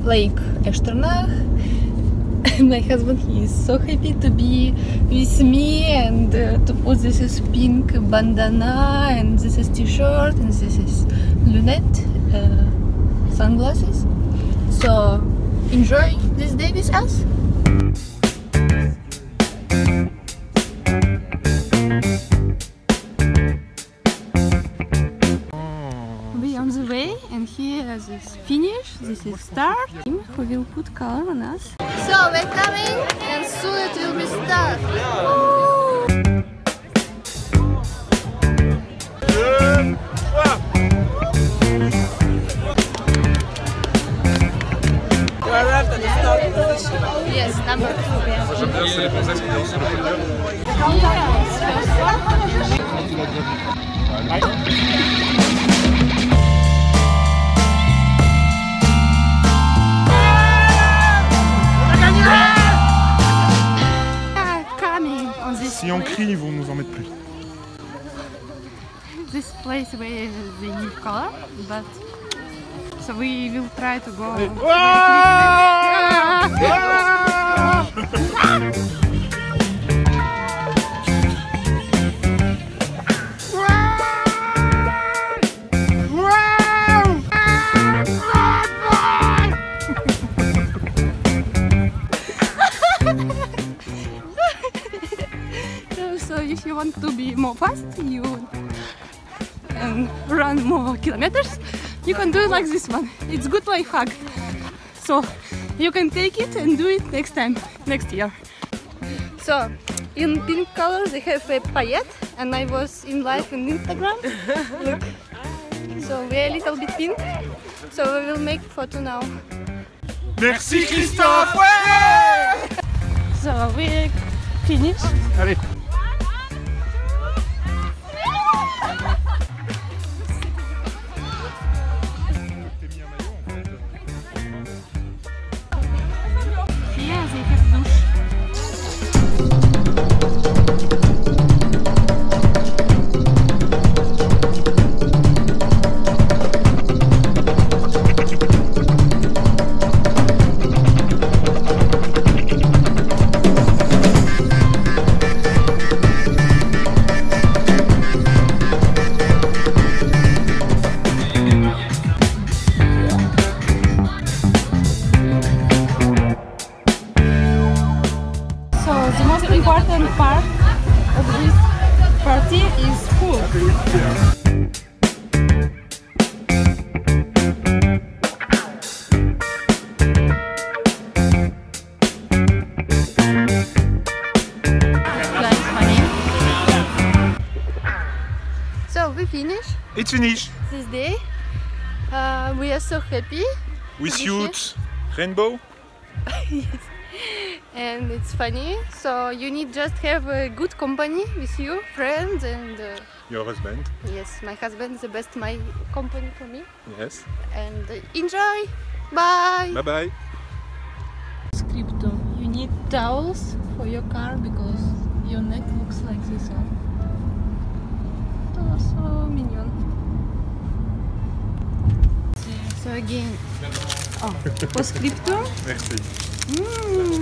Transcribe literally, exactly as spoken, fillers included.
Lake Echternach. My husband, he is so happy to be with me and uh, to put this is pink bandana and this is t-shirt and this is lunette, uh, sunglasses. So enjoy this day with us. We on the way, and here is finish. This is start. Who will put color on us? So we're coming, and soon it will be start. Yes, number Si on crie, ils vont nous en mettre plus. This place where they give color, but so we will try to go. So if you want to be more fast, you and run more kilometers, you can do it like this one. It's good life hack. So you can take it and do it next time, next year. So in pink color they have a paillette, and I was in live in Instagram. Look. So we're a little bit pink. So we will make photo now. Merci Christophe! Ouais! So we finish. Allez. The most important part of this party is food. Like honey. So we finish. It's finished. This day. Uh, we are so happy. We shoot rainbow. Yes. And it's funny, so you need just have a good company with you, friends, and uh, Your husband. yes, my husband is the best my company for me. Yes. And uh, enjoy. Bye. Bye bye. Scripto. You need towels for your car because your neck looks like this one. Oh, so mignon. So again, oh, postscriptum. Merci. Mm.